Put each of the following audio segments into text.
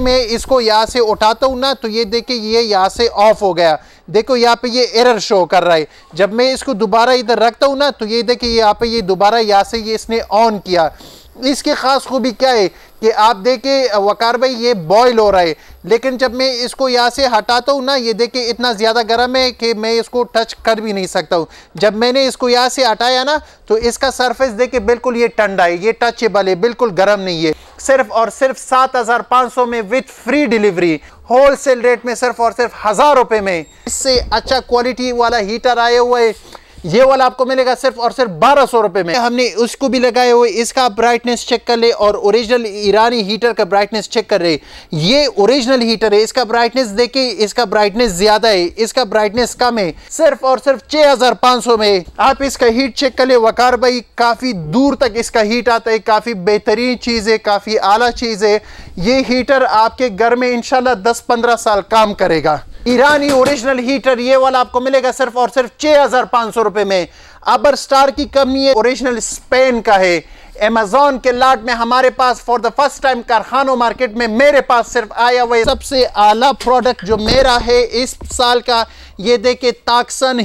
मैं इसको यहाँ से उठाता हूँ ना तो ये देखिए ये यहाँ से ऑफ हो गया। देखो यहाँ पे ये एरर शो कर रहा है। जब मैं इसको दोबारा इधर रखता हूँ ना तो ये देखिए यहाँ पे ये दोबारा यहाँ से ये इसने ऑन किया। इसकी खास खूबी क्या है कि आप देखिए वकार भाई ये बॉयल हो रहा है, लेकिन जब मैं इसको यहाँ से हटाता हूँ ना ये देखिए इतना ज़्यादा गर्म है कि मैं इसको टच कर भी नहीं सकता हूँ। जब मैंने इसको यहाँ से हटाया ना तो इसका सरफेस देखिए बिल्कुल ये ठंडा है, ये टचेबल है, बिल्कुल गर्म नहीं है। सिर्फ और सिर्फ 7,500 में with free delivery, wholesale rate में सिर्फ और सिर्फ 1,000 रुपये में। इससे अच्छा क्वालिटी वाला हीटर आया हुआ है, ये वाला आपको मिलेगा सिर्फ और सिर्फ 1,200 रुपये में। हमने उसको भी लगाए हुए, इसका ब्राइटनेस चेक कर ले और ओरिजिनल ईरानी हीटर का ब्राइटनेस चेक कर रहे। ये ओरिजिनल हीटर है, इसका ब्राइटनेस देखिए, इसका ब्राइटनेस ज्यादा है, इसका ब्राइटनेस कम है। सिर्फ और सिर्फ 6,500 में आप इसका हीट चेक कर ले वकार भाई, काफी दूर तक इसका हीट आता है, काफी बेहतरीन चीज है, काफी आला चीज है। ये हीटर आपके घर में इंशाल्लाह 10-15 साल काम करेगा। ईरानी ओरिजिनल हीटर ये वाला आपको मिलेगा सिर्फ और सिर्फ 6,500 रुपए में। अबर स्टार की कंपनी है, ओरिजिनल स्पेन का है। अमेज़न के लाट में हमारे पास फॉर द फर्स्ट टाइम कारखानों मार्केट में मेरे पास सिर्फ आया हुआ है सबसे आला प्रोडक्ट जो मेरा है इस साल का। ये देखिए ताक्सन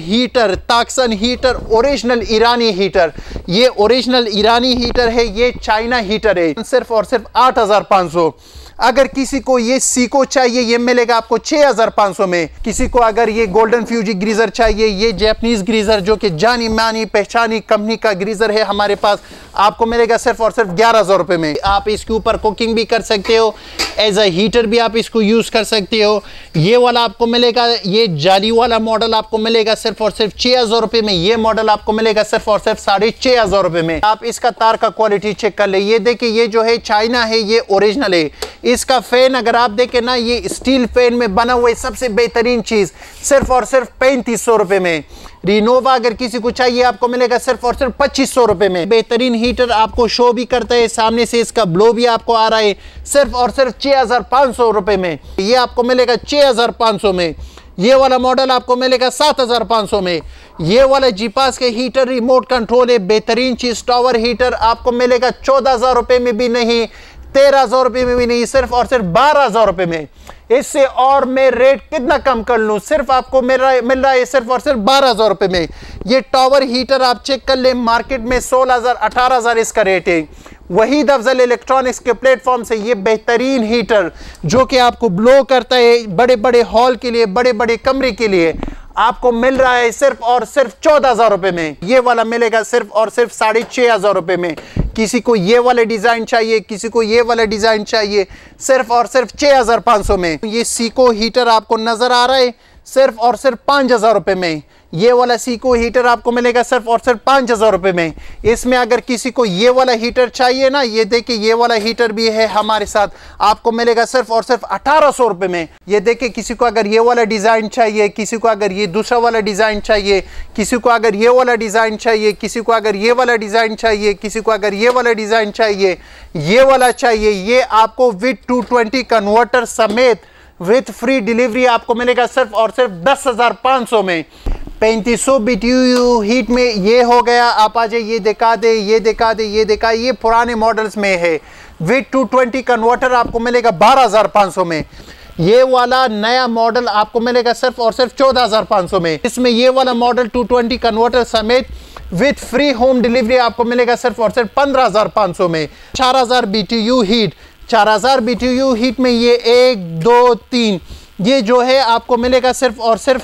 हीटर ओरिजिनल ईरानी हीटर। ये ओरिजिनल ईरानी हीटर है, ये चाइना हीटर है। सिर्फ और सिर्फ 8,500। अगर किसी को ये सीको चाहिए ये मिलेगा आपको 6,500 में। किसी को अगर ये गोल्डन फ्यूजी ग्रीजर चाहिए, ये जापानीज ग्रीजर जो कि जानी मानी पहचानी कंपनी का ग्रीजर है हमारे पास, आपको मिलेगा सिर्फ और सिर्फ 11,000 रुपये में। आप इसके ऊपर कुकिंग भी कर सकते हो, एज अ हीटर भी आप इसको यूज कर सकते हो। ये वाला आपको मिलेगा, ये जाली वाला मॉडल आपको मिलेगा सिर्फ और सिर्फ 6,000 रुपये में। ये मॉडल आपको मिलेगा सिर्फ और सिर्फ 6,500 रुपये में। आप इसका तार का क्वालिटी चेक कर ले। ये देखिए ये जो है चाइना है, ये ओरिजिनल है। इसका फैन अगर आप देखें ना, ये स्टील फैन में बना हुआ है, सबसे बेहतरीन चीज सिर्फ और सिर्फ 3,500 रुपये में। रिनोवा अगर किसी को चाहिए आपको मिलेगा सिर्फ और सिर्फ 2,500 रुपये में। बेहतरीन हीटर आपको शो भी करता है, सामने से इसका ब्लो भी आपको आ रहा है सिर्फ और सिर्फ 6,500 रुपये में। ये आपको मिलेगा 6,500 में। ये वाला मॉडल आपको मिलेगा 7,500 में। ये वाला जीपास के हीटर रिमोट कंट्रोल है, बेहतरीन चीज। टावर हीटर आपको मिलेगा 14,000 रुपये में भी नहीं, 13,000 रुपये में भी नहीं, सिर्फ और सिर्फ 12,000 रुपये में। इससे और मैं रेट कितना कम कर लूं, सिर्फ आपको मिल रहा है सिर्फ और सिर्फ 12,000 रुपये में। ये टावर हीटर आप चेक कर ले, मार्केट में 16,000 18,000 इसका रेट है। वहीद अफजल इलेक्ट्रॉनिक्स के प्लेटफॉर्म से ये बेहतरीन हीटर जो कि आपको ब्लो करता है, बड़े बड़े हॉल के लिए, बड़े बड़े कमरे के लिए आपको मिल रहा है सिर्फ और सिर्फ 14,000 रुपये में। ये वाला मिलेगा सिर्फ और सिर्फ 6,500 रुपये में। किसी को ये वाले डिज़ाइन चाहिए, किसी को ये वाला डिज़ाइन चाहिए, सिर्फ और सिर्फ 6,500 में। ये सीको हीटर आपको नज़र आ रहा है सिर्फ और सिर्फ 5,000 रुपये में। ये वाला सीको हीटर आपको मिलेगा सिर्फ और सिर्फ 5,000 रुपये में। इसमें अगर किसी को ये वाला हीटर चाहिए ना, ये देखिए ये वाला हीटर भी है हमारे साथ, आपको मिलेगा सिर्फ और सिर्फ 1,800 रुपये में। ये देखिए किसी को अगर ये वाला डिज़ाइन चाहिए, किसी को अगर ये दूसरा वाला डिज़ाइन चाहिए, किसी को अगर ये वाला डिज़ाइन चाहिए, किसी को अगर ये वाला डिज़ाइन चाहिए, किसी को अगर ये वाला डिज़ाइन चाहिए, ये वाला चाहिए, ये आपको विद 220 कन्वर्टर समेत विथ फ्री डिलीवरी आपको मिलेगा सिर्फ और सिर्फ 10,500 में। 3500 BTU हीट में ये हो गया। आप आ जाइए, ये दिखा दे, ये दिखा दे, ये दिखा। ये पुराने मॉडल्स में है, विथ 220 कन्वर्टर आपको मिलेगा 12,500 में। ये वाला नया मॉडल आपको मिलेगा सिर्फ और सिर्फ 14,500 में। इसमें ये वाला मॉडल 220 कन्वर्टर समेत विथ फ्री होम डिलीवरी आपको मिलेगा सिर्फ और सिर्फ 15,500 में। 4,000 BTU हीट, 4,000 BTU हीट में ये 1 2 3 ये जो है आपको मिलेगा सिर्फ और सिर्फ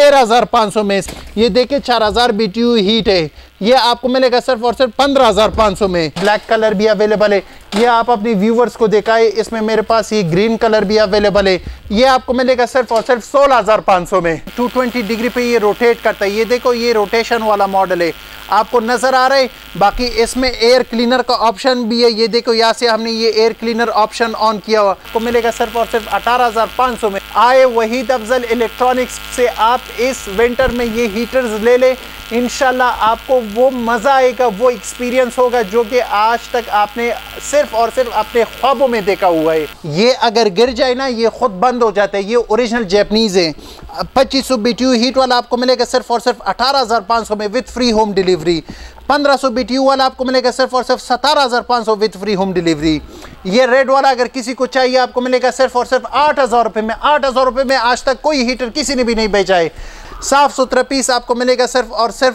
13,500 में। ये देखिए 4,000 BTU हीट है, ये आपको मिलेगा सिर्फ और सिर्फ 15,500 में। ब्लैक कलर भी अवेलेबल है, ये आप अपने व्यूवर्स को दिखाए। इसमें मेरे पास ये ग्रीन कलर भी अवेलेबल है, ये आपको मिलेगा सिर्फ और सिर्फ 16,500 में। 220 डिग्री पे ये रोटेट करता है। ये देखो ये रोटेशन वाला मॉडल है, आपको नजर आ रहा है। बाकी इसमें एयर क्लीनर का ऑप्शन भी है। ये देखो यहाँ से हमने ये एयर क्लीनर ऑप्शन ऑन किया हुआ, आपको मिलेगा सिर्फ और सिर्फ 18,500 में। आए वहीद अफजल इलेक्ट्रॉनिक्स से आप इस विंटर में ये हीटर्स ले लें, इंशाल्लाह आपको वो मज़ा आएगा, वो एक्सपीरियंस होगा जो कि आज तक आपने सिर्फ सिर्फ और सिर्फ अपने ख्वाबों में देखा हुआ है। ये अगर गिर जाए ना ये खुद बंद हो जाता है। ये ओरिजिनल जैपनीज है। 2500 BTU हीट वाला आपको मिलेगा सिर्फ और सिर्फ 18,500 में with free home delivery. 1500 BTU वाला आपको मिलेगा सिर्फ और सिर्फ 17,500 विद फ्री होम डिलीवरी। ये रेड वाला अगर किसी को चाहिए आपको मिलेगा सिर्फ और सिर्फ 8,000 रुपये में। 8,000 रुपये में आज तक कोई हीटर किसी ने भी नहीं बेचा है। साफ सुथरा पीस आपको मिलेगा सिर्फ और सिर्फ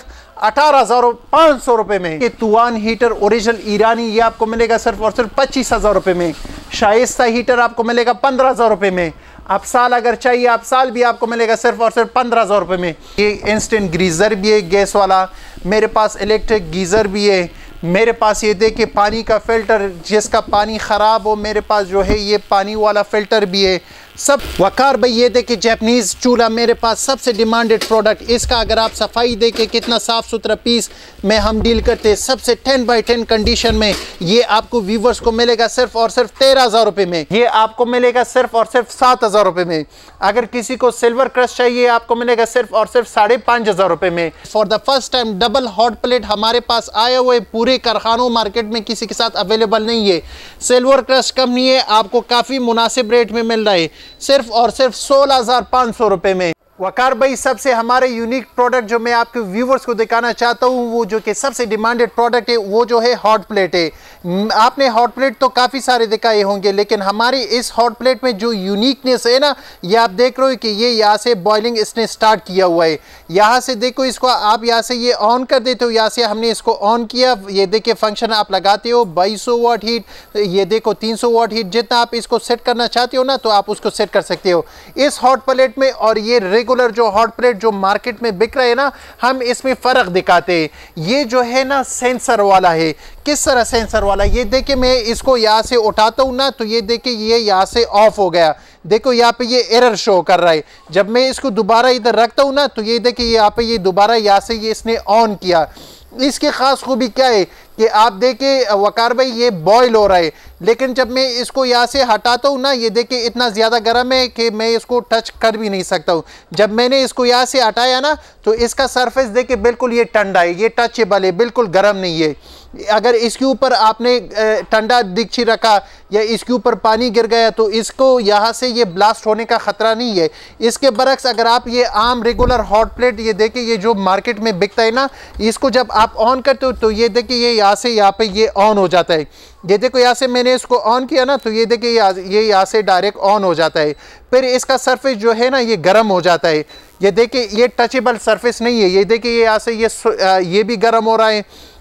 18,500 रुपये में। ये तूवान हीटर ओरिजिनल ईरानी ये आपको मिलेगा सिर्फ और सिर्फ 25,000 रुपये में। शाइस्ता हीटर आपको मिलेगा 15,000 रुपये में। अफसाल अगर चाहिए अफसाल भी आपको मिलेगा सिर्फ और सिर्फ 15,000 रुपये में। ये इंस्टेंट गीज़र भी है गैस वाला, मेरे पास इलेक्ट्रिक गीज़र भी है। मेरे पास ये देखिए पानी का फ़िल्टर, जिसका पानी ख़राब हो मेरे पास जो है ये पानी वाला फ़िल्टर भी है सब। वकार भाई ये देखिए जैपनीज़ चूल्हा मेरे पास सबसे डिमांडेड प्रोडक्ट। इसका अगर आप सफाई देखिए कितना साफ़ सुथरा पीस में हम डील करते हैं, सबसे 10x10 कंडीशन में। ये आपको व्यूवर्स को मिलेगा सिर्फ और सिर्फ 13,000 रुपये में। ये आपको मिलेगा सिर्फ और सिर्फ 7,000 रुपये में। अगर किसी को सिल्वर क्रश चाहिए आपको मिलेगा सिर्फ और सिर्फ 5,500 रुपये में। For the first time double hot plate हमारे पास आया हुआ है। पूरे कारखानों मार्केट में किसी के साथ अवेलेबल नहीं है। सिल्वर क्रश कंपनी है, आपको काफ़ी मुनासिब रेट में मिल रहा है सिर्फ और सिर्फ 16,500 रुपये में। वकार भाई सबसे हमारे यूनिक प्रोडक्ट जो मैं आपके व्यूवर्स को दिखाना चाहता हूँ वो जो कि सबसे डिमांडेड प्रोडक्ट है वो जो है हॉट प्लेट है। आपने हॉट प्लेट तो काफ़ी सारे दिखाए होंगे लेकिन हमारी इस हॉट प्लेट में जो यूनिकनेस है ना, ये आप देख रहे हो कि ये यहाँ से बॉइलिंग इसने स्टार्ट किया हुआ है। यहाँ से देखो इसको आप यहाँ से ये ऑन कर देते हो। यहाँ से हमने इसको ऑन किया, ये देखिए फंक्शन आप लगाते हो 2200 वाट हीट, ये देखो 300 वाट हीट। जितना आप इसको सेट करना चाहते हो ना तो आप उसको सेट कर सकते हो इस हॉट प्लेट में। और ये रेगुलर जो हॉट प्लेट जो मार्केट में बिक रहे हैं ना, हम इसमें फ़र्क दिखाते हैं। ये जो है ना सेंसर वाला है। किस तरह सेंसर वाला, ये देखिए मैं इसको यहाँ से उठाता हूँ ना तो ये देखिए ये यहाँ से ऑफ हो गया। देखो यहाँ पे ये एरर शो कर रहा है। जब मैं इसको दोबारा इधर रखता हूँ ना तो ये देखिए यहाँ पे ये दोबारा यहाँ से ये इसने ऑन किया। इसकी ख़ास खूबी क्या है कि आप देखिए वकार भाई ये बॉयल हो रहा है, लेकिन जब मैं इसको यहाँ से हटाता हूँ ना ये देखिए इतना ज़्यादा गर्म है कि मैं इसको टच कर भी नहीं सकता हूँ। जब मैंने इसको यहाँ से हटाया ना तो इसका सरफेस देखिए बिल्कुल ये ठंडा है, ये टचेबल है, बिल्कुल गर्म नहीं है। अगर इसके ऊपर आपने ठंडा दिगची रखा या इसके ऊपर पानी गिर गया तो इसको यहाँ से ये ब्लास्ट होने का ख़तरा नहीं है। इसके बरक्स अगर आप ये आम रेगुलर हॉट प्लेट ये देखिए ये जो मार्केट में बिकता है ना, इसको जब आप ऑन करते हो तो ये देखिए ये यहाँ से यहाँ पे ये ऑन हो जाता है। ये देखो यहाँ से मैंने इसको ऑन किया ना तो ये देखिए ये यहाँ से डायरेक्ट ऑन हो जाता है। फिर इसका सरफेस जो है ना ये गर्म हो जाता है। ये देखिए ये टचेबल सरफेस नहीं है। ये देखिए यहाँ से ये भी गर्म हो रहा है।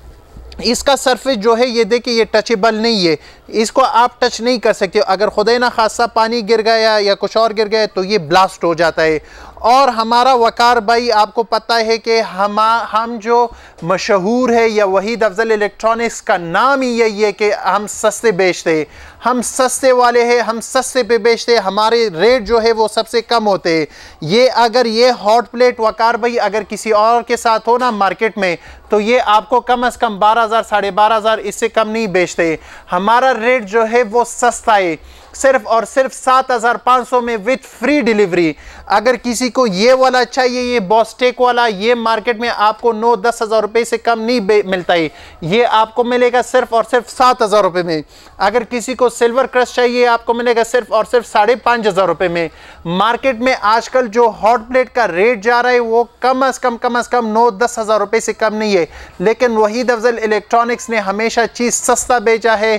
इसका सरफेस जो है ये देखिए ये टचेबल नहीं है, इसको आप टच नहीं कर सकते। अगर खुदा ना खासा पानी गिर गया या कुछ और गिर गया तो ये ब्लास्ट हो जाता है। और हमारा वकार भाई आपको पता है कि हम जो मशहूर है या वहीद अफजल इलेक्ट्रॉनिक्स का नाम ही यही है कि हम सस्ते बेचते हैं। हम सस्ते वाले हैं, हम सस्ते पे बेचते हैं। हमारे रेट जो है वो सबसे कम होते हैं। ये अगर ये हॉट प्लेट वकार भाई अगर किसी और के साथ हो ना मार्केट में तो ये आपको कम से कम 12,000 12,500 इससे कम नहीं बेचते। हमारा रेट जो है वो सस्ता है, सिर्फ और सिर्फ 7,500 में विथ फ्री डिलीवरी। अगर किसी को ये वाला चाहिए, ये बॉस्टेक वाला, ये मार्केट में आपको 9-10 हज़ार रुपये से कम नहीं मिलता है। ये आपको मिलेगा सिर्फ और सिर्फ 7,000 रुपये में। अगर किसी को सिल्वर क्रश चाहिए आपको मिलेगा सिर्फ और सिर्फ 5,500 रुपये में। मार्केट में आजकल जो हॉट प्लेट का रेट जा रहा है वो कम से कम 9-10 हज़ार रुपये से कम नहीं है। लेकिन वहीद अफजल इलेक्ट्रॉनिक्स ने हमेशा चीज़ सस्ता बेचा है।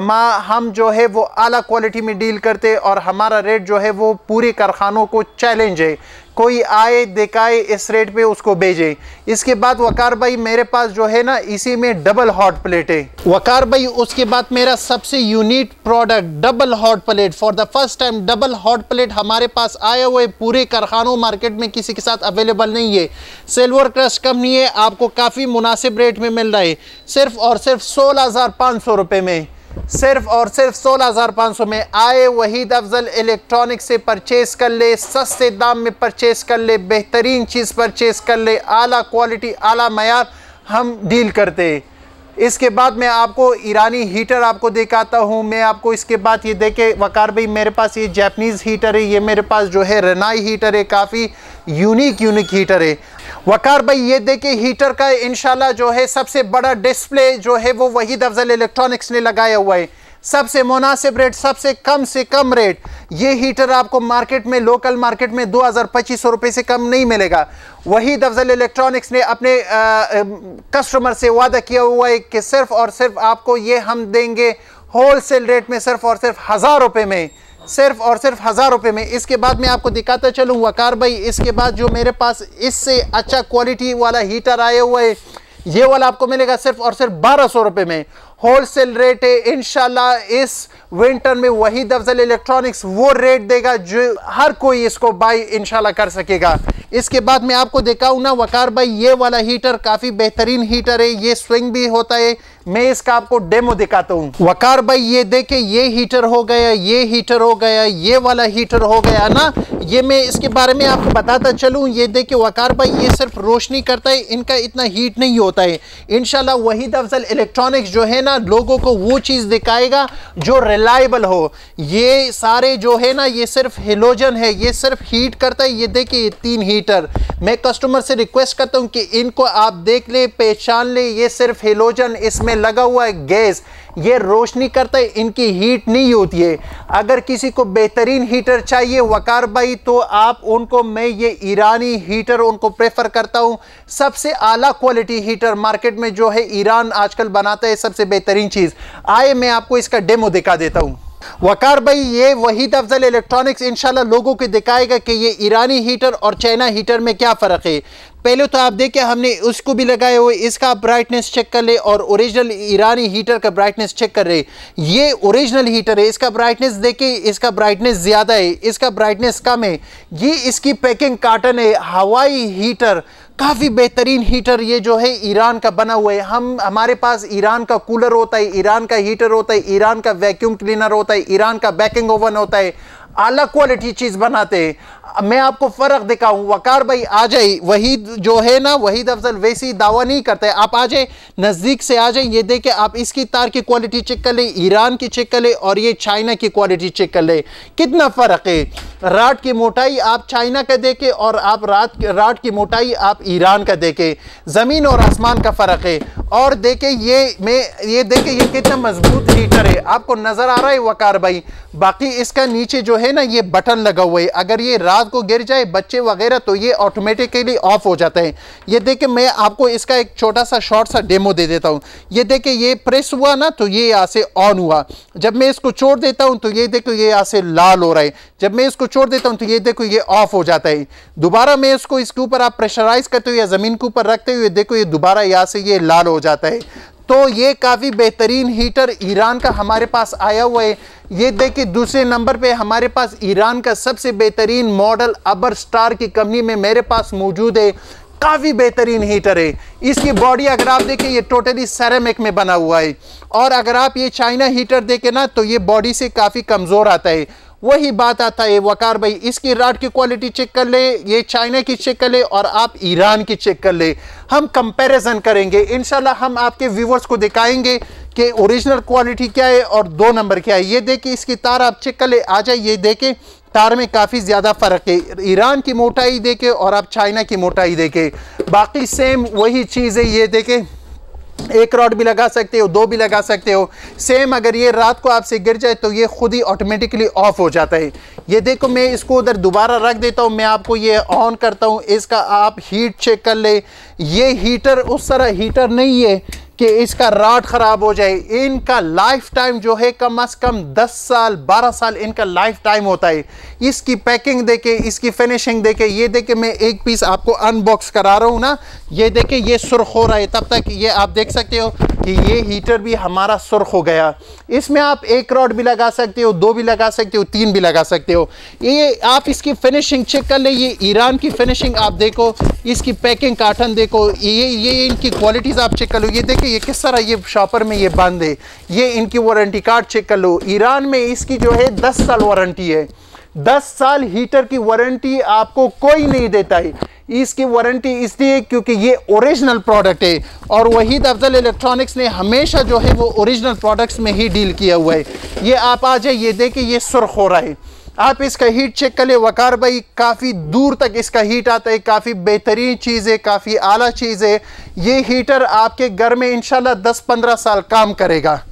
हम जो है वो आला क्वालिटी में डील करते और हमारा रेट जो है वो पूरे कारखानों को चैलेंज है। कोई आए दिखाए इस रेट पे उसको भेजे। इसके बाद वकार भाई मेरे पास जो है ना इसी में डबल हॉट प्लेट है वकार भाई। उसके बाद मेरा सबसे unique product double hot plate. For the first time double hot plate हमारे पास आया हुआ है। पूरे कारखानों मार्केट में किसी के साथ अवेलेबल नहीं है। सिल्वर क्रश कंपनी है, आपको काफ़ी मुनासिब रेट में मिल रहा है सिर्फ और सिर्फ 16,500 रुपये में। सिर्फ और सिर्फ 16,500 में आए वहीद अफजल इलेक्ट्रॉनिक्स से परचेस कर ले, सस्ते दाम में परचेस कर ले, बेहतरीन चीज़ परचेस कर ले, आला क्वालिटी आला मयार हम डील करते। इसके बाद मैं आपको ईरानी हीटर आपको दिखाता हूँ। मैं आपको इसके बाद ये देखे वकार भाई मेरे पास ये जापानीज़ हीटर है, ये मेरे पास जो है रेनाई हीटर है, काफ़ी यूनिक हीटर है वकार भाई। ये देखिए हीटर का इंशाल्लाह जो है सबसे बड़ा डिस्प्ले जो है वो वहीद अफजल इलेक्ट्रॉनिक्स ने लगाया हुआ है। सबसे मुनासिब रेट, सबसे कम से कम रेट। ये हीटर आपको मार्केट में, लोकल मार्केट में 2200 रुपये से कम नहीं मिलेगा। वहीद अफजल इलेक्ट्रॉनिक्स ने अपने कस्टमर से वादा किया हुआ है कि सिर्फ और सिर्फ आपको ये हम देंगे होलसेल रेट में, सिर्फ और सिर्फ 1000 रुपये में, सिर्फ और सिर्फ 1000 रुपये में। इसके बाद मैं आपको दिखाता चलूँ वकार भाई, इसके बाद जो मेरे पास इससे अच्छा क्वालिटी वाला हीटर आया हुआ है, ये वाला आपको मिलेगा सिर्फ और सिर्फ 1200 रुपये में। होलसेल रेट है। इंशाल्लाह इस विंटर में वहीद अफजल इलेक्ट्रॉनिक्स वो रेट देगा जो हर कोई इसको बाई इंशाल्लाह कर सकेगा। इसके बाद मैं आपको दिखाऊं ना वकार भाई, ये वाला हीटर काफ़ी बेहतरीन हीटर है, ये स्विंग भी होता है। मैं इसका आपको डेमो दिखाता हूँ। वकार भाई ये देखे, ये हीटर हो गया, ये हीटर हो गया, ये वाला हीटर हो गया ना। ये मैं इसके बारे में आपको बताता चलूँ। ये देखे वकार भाई, ये सिर्फ रोशनी करता है, इनका इतना हीट नहीं होता है। इंशाल्लाह वहीद अफजल इलेक्ट्रॉनिक्स जो है ना, लोगों को वो चीज़ दिखाएगा जो रिलायबल हो। ये सारे जो है ना, ये सिर्फ हेलोजन है, ये सिर्फ हीट करता है। ये देखिए 3 हीटर, मैं कस्टमर से रिक्वेस्ट करता हूँ कि इनको आप देख ले, पहचान ले। ये सिर्फ हेलोजन इसमें लगा हुआ है गैस, ये रोशनी करता है, इनकी हीट नहीं होती है। अगर किसी को बेहतरीन हीटर चाहिए वकार भाई, तो आप उनको, मैं ये ईरानी हीटर उनको प्रेफर करता हूँ। सबसे आला क्वालिटी हीटर मार्केट में जो है ईरान आजकल बनाता है, सबसे बेहतरीन चीज़। आए मैं आपको इसका डेमो दिखा देता हूँ। वकार भाई ये वहीद अफजल इलेक्ट्रॉनिक्स इंशाल्लाह लोगों को दिखाएगा कि ये ईरानी हीटर और चाइना हीटर में क्या फ़र्क है। पहले तो आप देखिए, हमने उसको भी लगाए हुए, इसका ब्राइटनेस चेक कर ले और ओरिजिनल ईरानी हीटर का ब्राइटनेस चेक कर रहे। ये ओरिजिनल हीटर है, इसका ब्राइटनेस देखिए, इसका ब्राइटनेस ज़्यादा है, इसका ब्राइटनेस कम है। ये इसकी पैकिंग कार्टन है। हवाई हीटर, काफ़ी बेहतरीन हीटर ये जो है ईरान का बना हुआ है। हमारे पास ईरान का कूलर होता है, ईरान का हीटर होता है, ईरान का वैक्यूम क्लीनर होता है, ईरान का बेकिंग ओवन होता है। आला क्वालिटी चीज़ बनाते हैं। मैं आपको फ़र्क दिखाऊं। वकार भाई आ जाए, वहीद जो है ना, वहीद अफजल वैसी दावा नहीं करते। आप आ जाए, नज़दीक से आ जाए, ये देखें आप, इसकी तार की क्वालिटी चेक कर ले, ईरान की चेक कर ले और ये चाइना की क्वालिटी चेक कर ले, कितना फ़र्क है। राड की मोटाई आप चाइना का देखें और आप राड की मोटाई आप ईरान का देखें, ज़मीन और आसमान का फ़र्क है। और देखें ये देखें ये कितना मजबूत हीटर है, आपको नज़र आ रहा है वकार भाई। बाकी इसका नीचे जो है ना, ये बटन लगा हुआ है, अगर ये रात को गिर जाए बच्चे वगैरह तो ये ऑटोमेटिकली ऑफ हो जाता है। ये देखें, मैं आपको इसका एक छोटा सा शॉर्ट सा डेमो दे देता हूँ। ये देखें, ये प्रेस हुआ ना तो ये यहाँ से ऑन हुआ, जब मैं इसको छोड़ देता हूँ तो ये देखो ये यहाँ से लाल हो रहा है, जब मैं इसको छोड़ देता हूँ तो ये देखो ये ऑफ हो जाता है। दोबारा मैं इसको, इसके ऊपर आप प्रेशराइज करते हो या ज़मीन के ऊपर रखते हुए देखो ये दोबारा यहाँ से ये लाल हो जाता है। तो ये काफ़ी बेहतरीन हीटर ईरान का हमारे पास आया हुआ है। ये देखिए दूसरे नंबर पे हमारे पास ईरान का सबसे बेहतरीन मॉडल अबर स्टार की कंपनी में मेरे पास मौजूद है। काफ़ी बेहतरीन हीटर है। इसकी बॉडी अगर आप देखें ये टोटली सेरेमिक में बना हुआ है, और अगर आप ये चाइना हीटर देखें ना तो ये बॉडी से काफ़ी कमज़ोर आता है। वही बात आता है वकार भाई, इसकी राड की क्वालिटी चेक कर ले, ये चाइना की चेक कर ले और आप ईरान की चेक कर ले। हम कंपैरिजन करेंगे इंशाल्लाह, हम आपके व्यूवर्स को दिखाएंगे कि ओरिजिनल क्वालिटी क्या है और 2 नंबर क्या है। ये देखिए इसकी तार आप चेक कर ले, आ जाए, ये देखें तार में काफ़ी ज़्यादा फ़र्क है। ईरान की मोटाई देखे और आप चाइना की मोटाई देखे, बाकी सेम वही चीज़ है। ये देखें, एक रॉड भी लगा सकते हो, 2 भी लगा सकते हो। सेम अगर ये रात को आपसे गिर जाए तो ये खुद ही ऑटोमेटिकली ऑफ हो जाता है। ये देखो, मैं इसको उधर दोबारा रख देता हूँ, मैं आपको ये ऑन करता हूँ, इसका आप हीट चेक कर ले। ये हीटर उस तरह हीटर नहीं है कि इसका राड ख़राब हो जाए। इनका लाइफ टाइम जो है कम से कम 10 साल 12 साल इनका लाइफ टाइम होता है। इसकी पैकिंग देखे, इसकी फिनिशिंग देखे। ये देखे, मैं एक पीस आपको अनबॉक्स करा रहा हूँ ना, ये देखे ये सुर्ख हो रहा है। तब तक ये आप देख सकते हो कि ये हीटर भी हमारा सुर्ख हो गया। इसमें आप 1 रॉड भी लगा सकते हो, 2 भी लगा सकते हो, 3 भी लगा सकते हो। ये आप इसकी फिनिशिंग चेक कर ले, ये ईरान की फिनिशिंग आप देखो, इसकी पैकिंग कार्टन देखो, ये इनकी क्वालिटीज़ आप चेक कर लो। ये देखिए ये किस तरह ये शॉपर में ये बंद है। ये इनकी वारंटी कार्ड चेक कर लो। ईरान में इसकी जो है 10 साल वारंटी है। 10 साल हीटर की वारंटी आपको कोई नहीं देता है। इसकी वारंटी इसलिए क्योंकि ये ओरिजिनल प्रोडक्ट है, और वहीद अफजल इलेक्ट्रॉनिक्स ने हमेशा जो है वो ओरिजिनल प्रोडक्ट्स में ही डील किया हुआ है। ये आप आ जाए, ये देखिए ये सुर्ख हो रहा है। आप इसका हीट चेक कर ले वकार भाई, काफ़ी दूर तक इसका हीट आता है। काफ़ी बेहतरीन चीज़ है, काफ़ी आला चीज़ है। ये हीटर आपके घर में इंशाल्लाह 10-15 साल काम करेगा।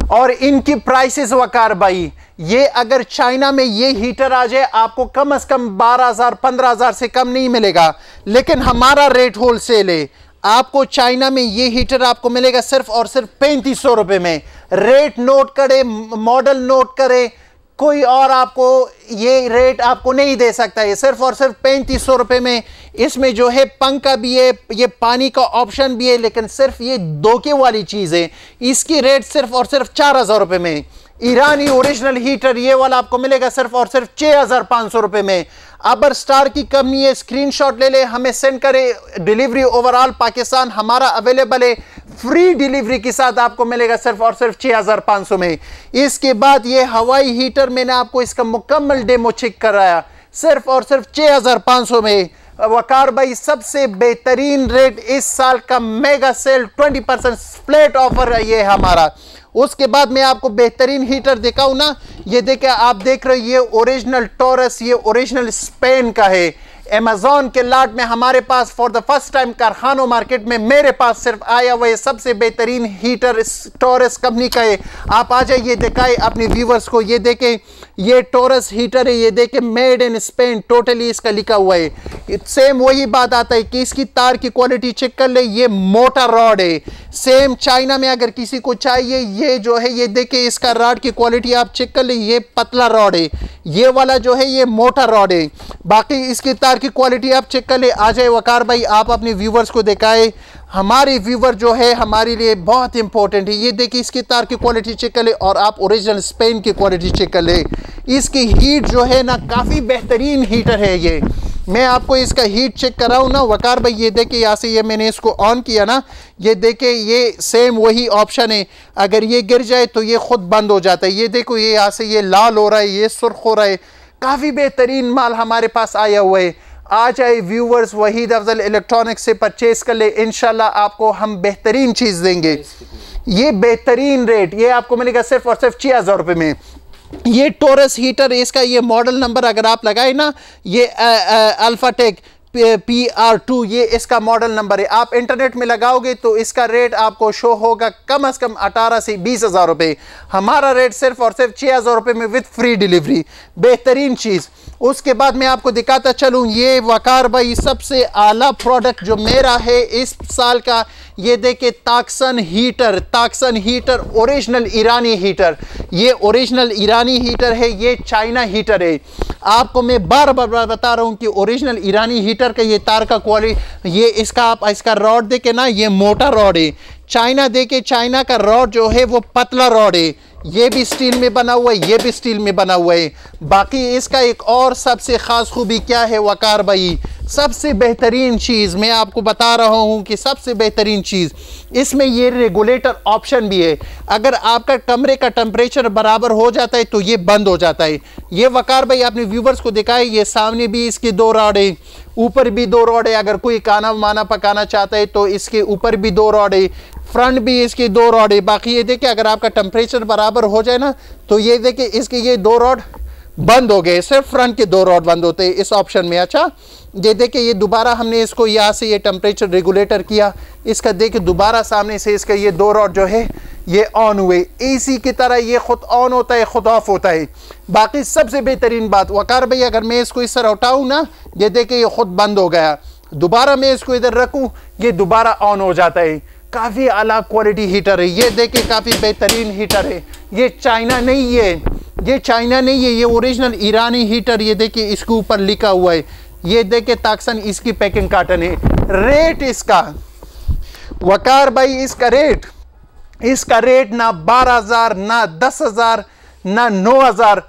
और इनकी प्राइसेस वकार भाई, ये अगर चाइना में ये हीटर आ जाए आपको कम से कम 12,000 15,000 से कम नहीं मिलेगा, लेकिन हमारा रेट होलसेल है। आपको चाइना में ये हीटर आपको मिलेगा सिर्फ और सिर्फ 3500 रुपए में। रेट नोट करे, मॉडल नोट करे, कोई और आपको ये रेट आपको नहीं दे सकता है। सिर्फ और सिर्फ 3500 रुपए में। इसमें जो है पंखा भी है, ये पानी का ऑप्शन भी है, लेकिन सिर्फ ये धोखे वाली चीज है। इसकी रेट सिर्फ और सिर्फ 4000 रुपए में। ईरानी ओरिजिनल हीटर ये वाला आपको मिलेगा सिर्फ और सिर्फ 6500 रुपए में। अबर स्टार की कंपनी है, स्क्रीनशॉट ले ले, हमें सेंड करे। डिलीवरी ओवरऑल पाकिस्तान हमारा अवेलेबल है, फ्री डिलीवरी के साथ आपको मिलेगा सिर्फ और सिर्फ 6500 में। इसके बाद ये हवाई हीटर मैंने आपको इसका मुकम्मल डेमो चेक कराया, सिर्फ और सिर्फ 6500 में। वकार भाई सबसे बेहतरीन रेट इस साल का मेगा सेल 20% फ्लैट ऑफर है ये हमारा। उसके बाद मैं आपको बेहतरीन हीटर दिखाऊं ना, ये देखिए आप देख रहे हो, ये ओरिजिनल टॉरस, ये ओरिजिनल स्पेन का है। अमेज़ॉन के लाट में हमारे पास फॉर द फर्स्ट टाइम कारखानों मार्केट में मेरे पास सिर्फ आया हुआ है सबसे बेहतरीन हीटर टॉरस कंपनी का है। आप आ जाइए, दिखाए अपने व्यूवर्स को, ये देखें ये टॉरस हीटर है, ये देखें मेड इन स्पेन, टोटली इसका लिखा हुआ है। सेम वही बात आता है कि इसकी तार की क्वालिटी चेक कर ले, ये मोटा रॉड है। सेम चाइना में अगर किसी को चाहिए, ये जो है ये देखें इसका रॉड की क्वालिटी आप चेक कर ले, ये पतला रॉड है, ये वाला जो है ये मोटा रॉड है। बाकी इसकी तार की क्वालिटी आप चेक कर ले। आ जाए वकार भाई, आप अपने व्यूवर्स को दिखाए। हमारे व्यूवर जो है हमारे लिए बहुत इंपॉर्टेंट है। ये देखिए इसकी तार की क्वालिटी चेक कर ले और आप ओरिजिनल स्पेन की क्वालिटी चेक कर ले। इसकी हीट जो है ना काफ़ी बेहतरीन हीटर है ये। मैं आपको इसका हीट चेक कराऊँ ना वकार भाई, ये देखिए यहाँ से ये मैंने इसको ऑन किया ना, ये देखिए ये सेम वही ऑप्शन है। अगर ये गिर जाए तो ये खुद बंद हो जाता है। ये देखो ये यहाँ से ये लाल हो रहा है, ये सुर्ख हो रहा है। काफ़ी बेहतरीन माल हमारे पास आया हुआ है। आ जाए व्यूवर्स, वहीद अफजल इलेक्ट्रॉनिक्स से परचेज कर ले, इंशाल्लाह आपको हम बेहतरीन चीज़ देंगे। ये बेहतरीन रेट ये आपको मिलेगा सिर्फ और सिर्फ 6000 रुपये में। ये टॉरस हीटर, इसका ये मॉडल नंबर अगर आप लगाए ना, ये अल्फाटेक PR2 ये इसका मॉडल नंबर है। आप इंटरनेट में लगाओगे तो इसका रेट आपको शो होगा कम से कम 18 से 20,000 रुपये। हमारा रेट सिर्फ और सिर्फ 6000 रुपये में विद फ्री डिलीवरी, बेहतरीन चीज़। उसके बाद मैं आपको दिखाता चलूँ, ये वकार भाई सबसे आला प्रोडक्ट जो मेरा है इस साल का, ये देखिए ताक्सन हीटर ओरिजिनल ईरानी हीटर। ये ओरिजिनल ईरानी हीटर है, ये चाइना हीटर है। आपको मैं बार बार बता रहा हूँ कि ओरिजिनल ईरानी हीटर का ये तार का क्वालिटी, ये इसका आप इसका रॉड देखे ना, ये मोटा रॉड है। चाइना देखे, चाइना का रॉड जो है वो पतला रॉड है। ये भी स्टील में बना हुआ है, ये भी स्टील में बना हुआ है। बाकी इसका एक और सबसे ख़ास खूबी क्या है वकार भाई, सबसे बेहतरीन चीज़ मैं आपको बता रहा हूँ कि सबसे बेहतरीन चीज़ इसमें ये रेगुलेटर ऑप्शन भी है। अगर आपका कमरे का टेम्परेचर बराबर हो जाता है तो ये बंद हो जाता है। ये वकार भाई अपने व्यूवर्स को दिखाए, ये सामने भी इसकी 2 रॉड है, ऊपर भी 2 रॉड है। अगर कोई खाना वाना पकाना चाहता है तो इसके ऊपर भी 2 रॉड है, फ्रंट भी इसकी 2 रॉड है। बाकी ये देखिए अगर आपका टेम्परेचर बराबर हो जाए ना तो ये देखिए इसके ये 2 रॉड बंद हो गए, सिर्फ फ्रंट के 2 रॉड बंद होते हैं इस ऑप्शन में। अच्छा ये देखिए ये दोबारा हमने इसको यहाँ से ये टेम्परेचर रेगुलेटर किया, इसका देखिए दोबारा सामने से इसका ये 2 रॉड जो है ये ऑन हुए। एसी की तरह ये खुद ऑन होता है, खुद ऑफ होता है। बाकी सबसे बेहतरीन बात वकार भाई, अगर मैं इसको इस तरह उठाऊँ ना, ये देखिए ये खुद बंद हो गया, दोबारा मैं इसको इधर रखूँ ये दोबारा ऑन हो जाता है। काफ़ी आला क्वालिटी हीटर है। ये देखिए काफ़ी बेहतरीन हीटर है। ये चाइना नहीं है, ये चाइना नहीं है, ये ओरिजिनल ईरानी हीटर। ये देखिए इसके ऊपर लिखा हुआ है, ये देखिए ताक्सन इसकी पैकिंग कार्टन है। रेट इसका वकार भाई, इसका रेट ना 12,000 ना 10,000 ना 9,000,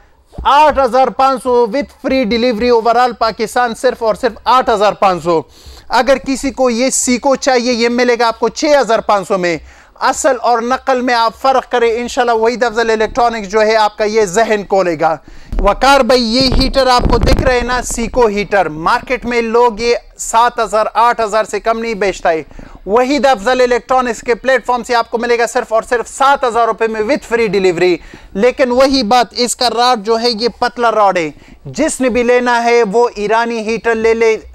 8,500 with free delivery overall Pakistan, सिर्फ और सिर्फ 8,500। अगर किसी को ये सीको चाहिए ये मिलेगा आपको 6,500 में। असल और नकल में आप फ़र्क करें, इंशाल्लाह वहीद अफजल इलेक्ट्रॉनिक्स जो है आपका ये जहन खोलेगा। वकार भाई ये हीटर आपको दिख रहे हैं ना, सीको हीटर, मार्केट में लोग ये 7,000 8,000 से कम नहीं बेचता है। वहीद अफजल इलेक्ट्रॉनिक्स के प्लेटफॉर्म से आपको मिलेगा सिर्फ और सिर्फ 7,000 रुपये में विथ फ्री डिलीवरी। लेकिन वही बात, इसका रॉड जो है ये पतला रॉड है। जिसने भी लेना है वो ईरानी हीटर ले ले,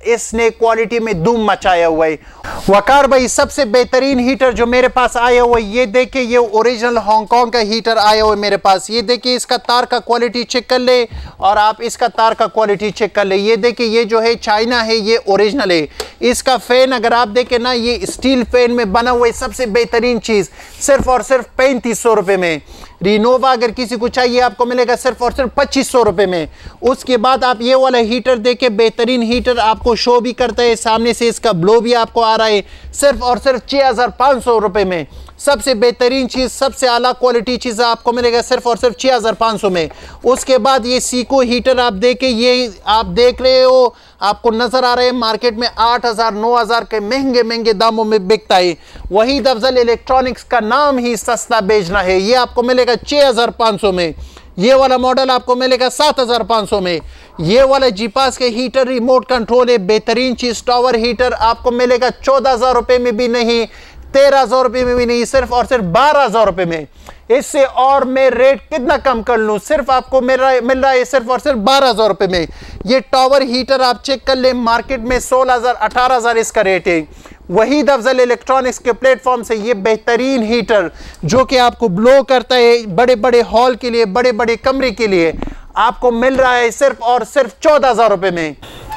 इसने क्वालिटी में धूम मचाया हुआ है। वकार भाई सबसे बेहतरीन हीटर जो मेरे पास आया हुआ है, ये देखिए ये ओरिजिनल हांगकांग का हीटर आया हुआ है मेरे पास। ये देखिए इसका तार का क्वालिटी चेक कर ले और आप इसका तार का क्वालिटी चेक कर ले। ये देखिए ये जो है चाइना है, ये ओरिजिनल है। इसका फैन अगर आप देखें ना, ये स्टील फैन में बना हुआ है। सबसे बेहतरीन चीज सिर्फ और सिर्फ 3500 रुपए में। रिनोवा अगर किसी को चाहिए आपको मिलेगा सिर्फ और सिर्फ 2500 रुपए में। उसके बाद आप ये वाला हीटर देखे, बेहतरीन हीटर आपको शो भी करता है, सामने से इसका ब्लो भी आपको आ रहा है, सिर्फ और सिर्फ 6500 रुपए में। सबसे बेहतरीन चीज, सबसे आला क्वालिटी चीज आपको मिलेगा सिर्फ और सिर्फ 6500 में। उसके बाद ये सीको हीटर आप देखे, ये आप देख रहे हो, आपको नजर आ रहे हैं मार्केट में 8000 9000 के महंगे महंगे दामों में बिकता है। वहीद अफजल इलेक्ट्रॉनिक्स का नाम ही सस्ता बेचना है। ये आपको मिलेगा 6500 में। ये वाला मॉडल आपको मिलेगा 7500 में। ये वाला जीपास के हीटर रिमोट कंट्रोल है, बेहतरीन चीज। टावर हीटर आपको मिलेगा 14000 रुपए में भी नहीं, 13000 रुपए में भी नहीं, सिर्फ और सिर्फ 12000 रुपए में। इससे और मैं रेट कितना कम कर लूं, सिर्फ आपको मिल रहा है सिर्फ और सिर्फ 12000 रुपए में। ये टावर हीटर आप चेक कर ले, मार्केट में 16000 18000 इसका रेट है। वहीद अफजल इलेक्ट्रॉनिक्स के प्लेटफॉर्म से ये बेहतरीन हीटर जो कि आपको ब्लो करता है, बड़े बड़े हॉल के लिए, बड़े बड़े कमरे के लिए आपको मिल रहा है सिर्फ और सिर्फ 14000 रुपए में।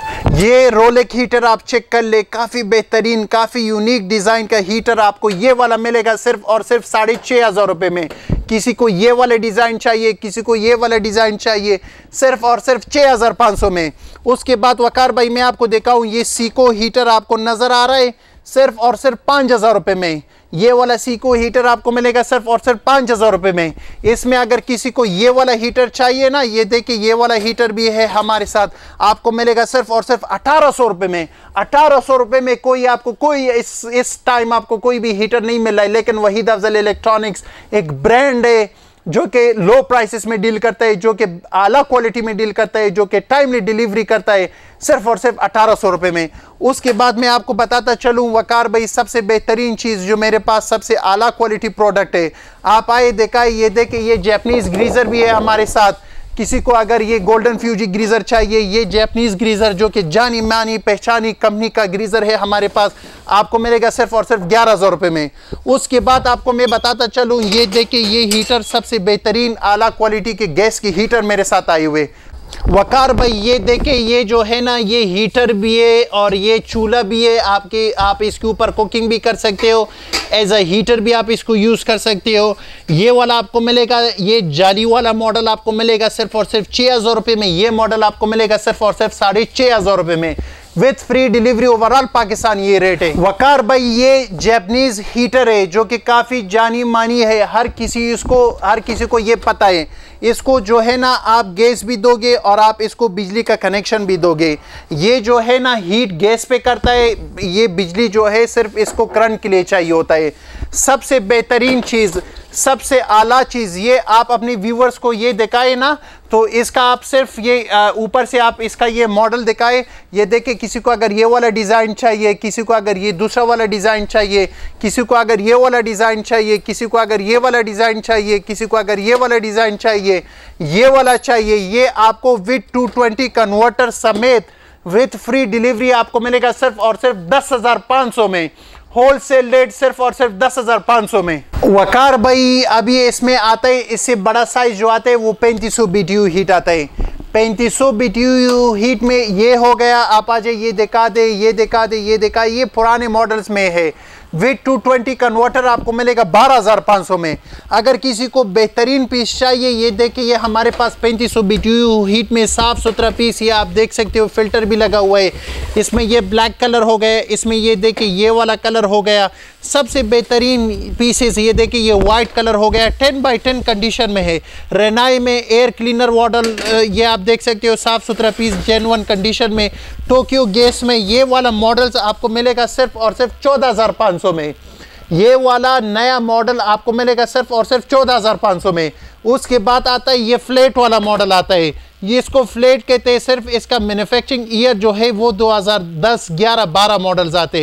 ये रोलेक हीटर आप चेक कर ले, काफी बेहतरीन, काफी यूनिक डिजाइन का हीटर आपको ये वाला मिलेगा सिर्फ और सिर्फ 6500 रुपए में। किसी को ये वाले डिजाइन चाहिए, किसी को ये वाला डिजाइन चाहिए, सिर्फ और सिर्फ 6500 में। उसके बाद वकार भाई मैं आपको दिखाऊं, ये सीको हीटर आपको नजर आ रहा है सिर्फ और सिर्फ 5000 रुपए में। ये वाला सीको हीटर आपको मिलेगा सिर्फ और सिर्फ 5000 रुपए में। इसमें अगर किसी को ये वाला हीटर चाहिए ना, ये देखिए ये वाला हीटर भी है हमारे साथ, आपको मिलेगा सिर्फ और सिर्फ 1800 रुपए में। 1800 रुपए में कोई आपको कोई इस टाइम आपको कोई भी हीटर नहीं मिल रहा है। लेकिन वहीद अफजल इलेक्ट्रॉनिक्स एक ब्रांड है जो कि लो प्राइसेस में डील करता है, जो कि आला क्वालिटी में डील करता है, जो कि टाइमली डिलीवरी करता है, सिर्फ और सिर्फ 1800 रुपए में। उसके बाद मैं आपको बताता चलूं वकार भाई सबसे बेहतरीन चीज़ जो मेरे पास सबसे आला क्वालिटी प्रोडक्ट है, आप आए दिखाए, ये देखे ये जैपनीज ग्रीजर भी है हमारे साथ। किसी को अगर ये गोल्डन फ्यूजी ग्रीजर चाहिए, ये जैपनीज ग्रीजर जो कि जानी मानी पहचानी कंपनी का ग्रीजर है हमारे पास, आपको मिलेगा सिर्फ और सिर्फ 11000 रुपए में। उसके बाद आपको मैं बताता चलूं, ये देखिए ये हीटर सबसे बेहतरीन आला क्वालिटी के गैस की हीटर मेरे साथ आए हुए। वकार भाई ये देखे, ये जो है ना, ये हीटर भी है और ये चूल्हा भी है। आप इसके ऊपर कुकिंग भी कर सकते हो, एज अ हीटर भी आप इसको यूज़ कर सकते हो। ये वाला आपको मिलेगा, ये जाली वाला मॉडल आपको मिलेगा सिर्फ और सिर्फ 6000 रुपये में। ये मॉडल आपको मिलेगा सिर्फ और सिर्फ 6500 रुपये में with free delivery overall Pakistan. ये रेट है। वकार भाई ये जैपनीज हीटर है जो कि काफ़ी जानी मानी है, हर किसी को ये पता है। इसको जो है ना आप गैस भी दोगे और आप इसको बिजली का कनेक्शन भी दोगे। ये जो है ना हीट गैस पे करता है, ये बिजली जो है सिर्फ इसको करंट के लिए चाहिए होता है। सबसे बेहतरीन चीज़, सबसे आला चीज़, ये आप अपने व्यूवर्स को ये दिखाए ना, तो इसका आप सिर्फ ये ऊपर से आप इसका ये मॉडल दिखाए। ये देखे, किसी को अगर ये वाला डिज़ाइन चाहिए, किसी को अगर ये दूसरा वाला डिज़ाइन चाहिए, किसी को अगर ये वाला डिज़ाइन चाहिए, किसी को अगर ये वाला डिज़ाइन चाहिए, किसी को अगर ये वाला डिज़ाइन चाहिए, ये वाला चाहिए, ये आपको विद 220 कन्वर्टर समेत विथ फ्री डिलीवरी आपको मिलेगा सिर्फ और सिर्फ 10500 में। होलसेल रेट सिर्फ और सिर्फ 10500 में। वकार भाई अभी इसमें आता है, इससे बड़ा साइज जो आता है वो 3500 BTU हीट आता है। 3500 BTU हीट में ये हो गया। आप आ जाए, ये दिखा दे, ये दिखा दे, ये दिखा, ये पुराने मॉडल्स में है। विद 220 कन्वर्टर आपको मिलेगा 12500 में। अगर किसी को बेहतरीन पीस चाहिए, ये देखिए ये हमारे पास 3500 BTU हीट में साफ सुथरा पीस, ये आप देख सकते हो, फिल्टर भी लगा हुआ है। इसमें ये ब्लैक कलर हो गया, इसमें ये देखिए ये वाला कलर हो गया। सबसे बेहतरीन पीसेस ये देखिए ये वाइट कलर हो गया, 10x10 कंडीशन में है। रेनाई में एयर क्लीनर मॉडल, ये आप देख सकते हो, साफ सुथरा पीस जेन्युइन कंडीशन में। टोक्यो गैस में ये वाला मॉडल्स आपको मिलेगा सिर्फ और सिर्फ 14500 में। ये वाला नया मॉडल आपको मिलेगा सिर्फ और सिर्फ 14500 में। उसके बाद आता है ये फ्लैट वाला मॉडल आता है, ये इसको फ्लैट कहते हैं। सिर्फ इसका मैन्युफैक्चरिंग ईयर जो है वो 2010, 11, 12 मॉडल्स आते हैं।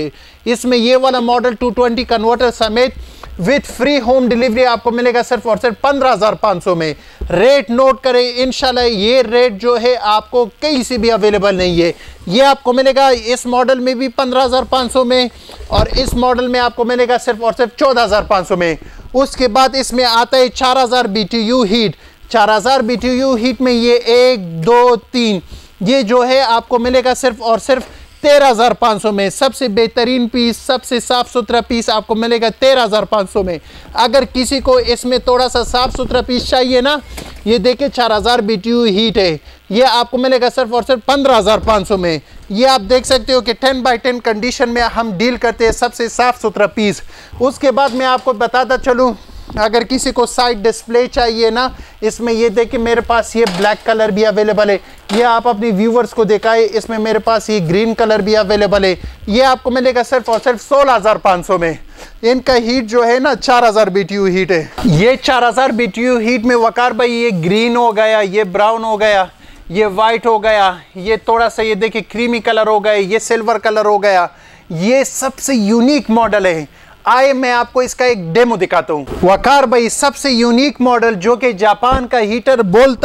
इसमें ये वाला मॉडल 220 कन्वर्टर समेत विथ फ्री होम डिलीवरी आपको मिलेगा सिर्फ और सिर्फ 15,500 में। रेट नोट करें, इंशाल्लाह ये रेट जो है आपको कहीं से भी अवेलेबल नहीं है। ये आपको मिलेगा इस मॉडल में भी 15,500 में और इस मॉडल में आपको मिलेगा सिर्फ और सिर्फ 14,500 में। उसके बाद इसमें आता है 4000 BTU हीट। 4000 BTU हीट में ये 1 2 3 ये जो है आपको मिलेगा सिर्फ और सिर्फ 13,500 में। सबसे बेहतरीन पीस, सबसे साफ सुथरा पीस आपको मिलेगा 13,500 में। अगर किसी को इसमें थोड़ा सा साफ सुथरा पीस चाहिए ना, ये देखिए 4000 BTU हीट है, ये आपको मिलेगा सिर्फ और सिर्फ 15,500 में। ये आप देख सकते हो कि 10x10 कंडीशन में हम डील करते हैं सबसे साफ सुथरा पीस। उसके बाद मैं आपको बताता चलूँ, अगर किसी को साइड डिस्प्ले चाहिए ना, इसमें ये देखिए मेरे पास ये ब्लैक कलर भी अवेलेबल है। ये आप अपने व्यूवर्स को दिखाए, इसमें मेरे पास ये ग्रीन कलर भी अवेलेबल है। ये आपको मिलेगा सिर्फ और सिर्फ 16,500 में। इनका हीट जो है ना 4000 BTU हीट है। ये 4000 BTU हीट में वकार भाई ये ग्रीन हो गया, ये ब्राउन हो गया, ये वाइट हो गया, ये थोड़ा सा ये देखिए क्रीमी कलर हो गया, ये सिल्वर कलर हो गया। ये सबसे यूनिक मॉडल है। आए मैं आपको इसका एक डेमो दिखाता हूँ। वकार भाई सबसे यूनिक मॉडल जो कि जापान का हीटर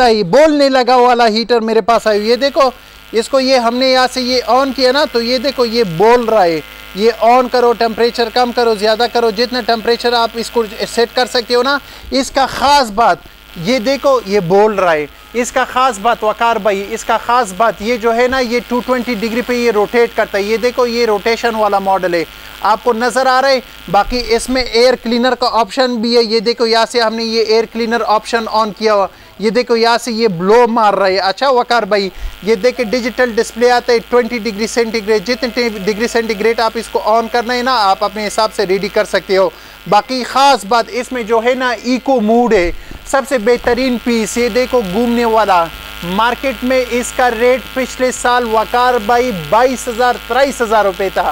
बोलने लगा वाला हीटर मेरे पास आया। ये देखो इसको, ये हमने यहाँ से ये ऑन किया ना, तो ये देखो ये बोल रहा है। ये ऑन करो, टेम्परेचर कम करो, ज़्यादा करो, जितना टेम्परेचर आप इसको सेट कर सकते हो ना। इसका ख़ास बात ये देखो, ये बोल रहा है। इसका ख़ास बात वकार भाई, इसका ख़ास बात ये जो है ना, ये 220 डिग्री पे ये रोटेट करता है। ये देखो ये रोटेशन वाला मॉडल है, आपको नज़र आ रहा है। बाकी इसमें एयर क्लीनर का ऑप्शन भी है। ये देखो यहाँ से हमने ये एयर क्लीनर ऑप्शन ऑन किया हुआ। ये देखो यहाँ से ये ब्लो मार रहा है। अच्छा वकार भाई, ये देखिए डिजिटल डिस्प्ले आता है 20 डिग्री सेंटीग्रेड। जितने डिग्री सेंटीग्रेड आप इसको ऑन करना है ना, आप अपने हिसाब से रेडी कर सकते हो। बाकी ख़ास बात इसमें जो है ना, इको मूड है, सबसे बेहतरीन पीस। ये देखो घूमने वाला, मार्केट में इसका रेट पिछले साल वकार भाई 22,000 23,000 रुपये था।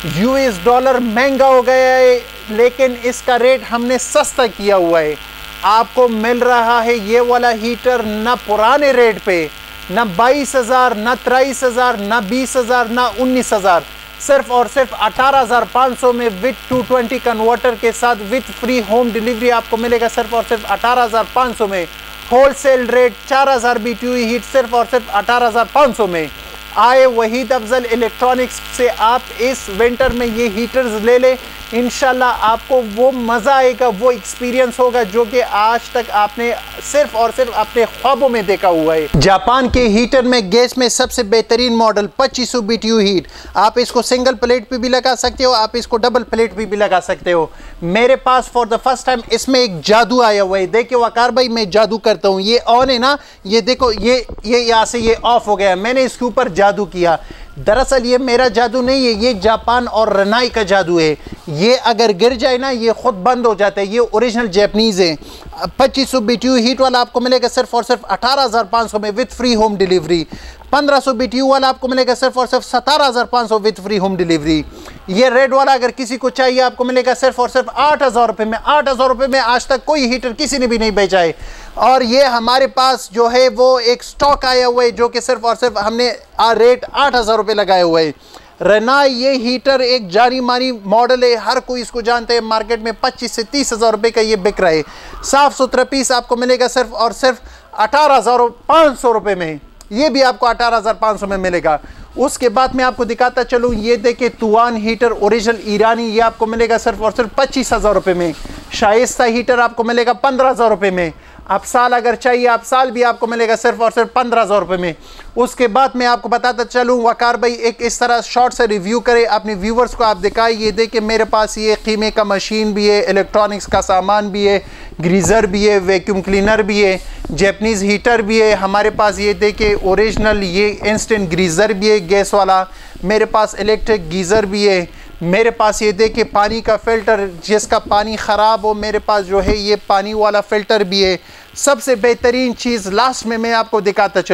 US डॉलर महंगा हो गया है, लेकिन इसका रेट हमने सस्ता किया हुआ है। आपको मिल रहा है ये वाला हीटर न पुराने रेट पे, न 22,000, न 23,000, न 20,000, न 19,000, सिर्फ और सिर्फ 18,500 में विथ 220 कन्वर्टर के साथ विथ फ्री होम डिलीवरी आपको मिलेगा सिर्फ और सिर्फ 18,500 में। होलसेल रेट 4000 BTU हीट सिर्फ और सिर्फ 18,500 में। आए वहीद अफजल इलेक्ट्रॉनिक्स से आप इस विंटर में ये हीटर्स ले लें। इंशाल्लाह आपको वो मज़ा आएगा, वो एक्सपीरियंस होगा जो कि आज तक आपने सिर्फ और सिर्फ अपने ख्वाबों में देखा हुआ है। जापान के हीटर में गैस में सबसे बेहतरीन मॉडल 2500 BTU हीट। आप इसको सिंगल प्लेट पे भी लगा सकते हो, आप इसको डबल प्लेट पे भी लगा सकते हो। मेरे पास फॉर द फर्स्ट टाइम इसमें एक जादू आया हुआ है। देखिए वकार भाई मैं जादू करता हूँ। ये ऑन है ना, ये देखो ये यहाँ से ये ऑफ हो गया। मैंने इसके ऊपर जादू किया। दरअसल ये मेरा जादू नहीं है, ये जापान और रनाई का जादू है। ये अगर गिर जाए ना, ये खुद बंद हो जाता है। ये ओरिजिनल जैपनीज़ है। 2500 BTU हीट वाला आपको मिलेगा सिर्फ और सिर्फ 18,500 में with free home delivery. 1500 BTU वाला आपको मिलेगा सिर्फ और सिर्फ 17,500 विथ फ्री होम डिलीवरी। ये रेड वाला अगर किसी को चाहिए आपको मिलेगा सिर्फ और सिर्फ 8,000 रुपये में। 8,000 रुपये में आज तक कोई हीटर किसी ने भी नहीं बेचा है। और ये हमारे पास जो है वो एक स्टॉक आया हुआ है जो कि सिर्फ और सिर्फ हमने रेट 8,000 रुपये लगाए हुए है। रेनाई ये हीटर एक जानी मानी मॉडल है, हर कोई इसको जानते हैं। मार्केट में 25 से 30,000 रुपये का ये बिक रहा है। साफ़ सुथरा पीस आपको मिलेगा सिर्फ और सिर्फ 18,500 रुपये में। ये भी आपको 18,500 में मिलेगा। उसके बाद मैं आपको दिखाता चलूँ, ये देखिए तुआन हीटर ओरिजिनल ईरानी, ये आपको मिलेगा सिर्फ और सिर्फ 25,000 रुपये में। शाइस्ता हीटर आपको मिलेगा 15,000 रुपये में। अफसाल अगर चाहिए अफसाल भी आपको मिलेगा सिर्फ और सिर्फ 15,000 रुपये में। उसके बाद मैं आपको बताता चलूँ, वकार भाई एक इस तरह शॉर्ट से रिव्यू करे, अपने व्यूवर्स को आप दिखाए। ये देखिए मेरे पास ये कीमे का मशीन भी है, इलेक्ट्रॉनिक्स का सामान भी है, ग्रीज़र भी है, वैक्यूम क्लीनर भी है, जैपनीज़ हीटर भी है हमारे पास। ये देखिए ओरिजिनल ये इंस्टेंट ग्रीज़र भी है गैस वाला। मेरे पास इलेक्ट्रिक गीज़र भी है। मेरे पास ये देखिए पानी का फ़िल्टर, जिसका पानी ख़राब हो मेरे पास जो है ये पानी वाला फ़िल्टर भी है। सबसे बेहतरीन चीज़ लास्ट में मैं आपको दिखाता चलूँ,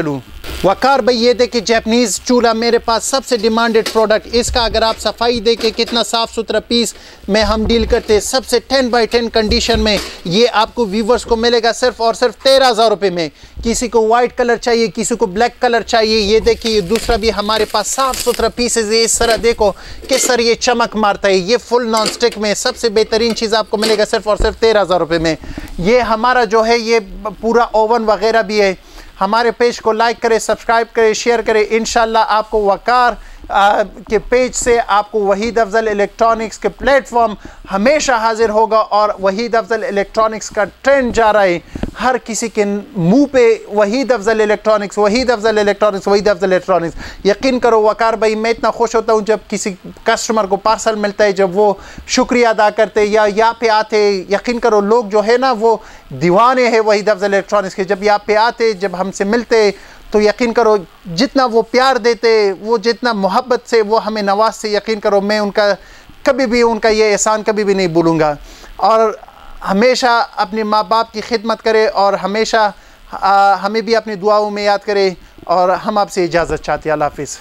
वकार भाई ये देखिए जैपनीज़ चूल्हा मेरे पास सबसे डिमांडेड प्रोडक्ट। इसका अगर आप सफाई देखें कितना साफ़ सुथरा पीस में हम डील करते हैं, सबसे 10x10 कंडीशन में ये आपको व्यूवर्स को मिलेगा सिर्फ और सिर्फ 13,000 रुपये में। किसी को वाइट कलर चाहिए, किसी को ब्लैक कलर चाहिए, ये देखिए दूसरा भी हमारे पास साफ़ सुथरा पीसेज है। इस तरह देखो किस तरह ये चमक मारता है। ये फुल नॉन स्टिक में सबसे बेहतरीन चीज़ आपको मिलेगा सिर्फ और सिर्फ 13,000 रुपये में। ये हमारा जो है ये पूरा ओवन वगैरह भी है। हमारे पेज को लाइक करें, सब्सक्राइब करें, शेयर करें। इंशाल्लाह आपको वकार के पेज से आपको वहीद अफजल इलेक्ट्रॉनिक्स के प्लेटफॉर्म हमेशा हाजिर होगा। और वहीद अफजल इलेक्ट्रॉनिक्स का ट्रेंड जा रहा है, हर किसी के मुंह पे Wahid Afzal electronics, Wahid Afzal electronics, Wahid Afzal electronics. यकीन करो वकार भाई मैं इतना खुश होता हूँ जब किसी कस्टमर को पार्सल मिलता है, जब वो शुक्रिया अदा करते या यहाँ पे आते। यकीन करो लोग जो है ना वो दीवाने हैं वहीद अफजल इलेक्ट्रॉनिक्स के। जब यहाँ पे आते, जब हमसे मिलते, तो यकीन करो जितना वो प्यार देते, वो जितना मोहब्बत से वो हमें नवाजते, यकीन करो मैं उनका कभी भी उनका ये एहसान कभी भी नहीं भूलूँगा। और हमेशा अपने माँ बाप की खिदमत करें और हमेशा हमें भी अपनी दुआओं में याद करें। और हम आपसे इजाज़त चाहते हैं। अल्लाह हाफ़िज़।